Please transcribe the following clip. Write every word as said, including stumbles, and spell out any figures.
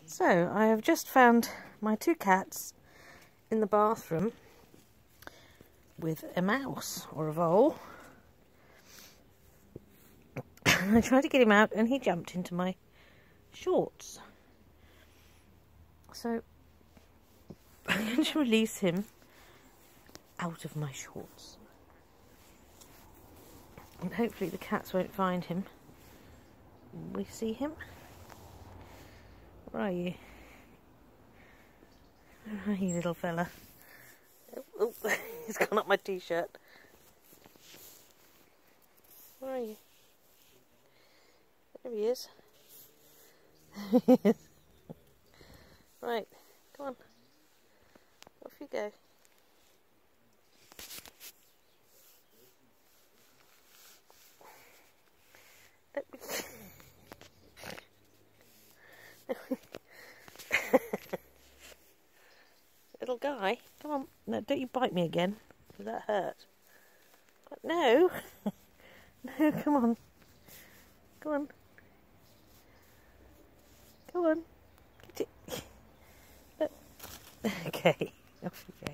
So, I have just found my two cats in the bathroom with a mouse, or a vole. I tried to get him out and he jumped into my shorts. So, I'm going to release him out of my shorts. And hopefully the cats won't find him. We see him. Where are you? Where are you, little fella? Oh, oh, he's gone up my t-shirt. Where are you? There he is. Right, come on. Off you go. Let me... Little guy, come on. No, don't you bite me again, because that hurt. But no. No, come on. Come on. Come on. Get it. Look. Okay, off you go.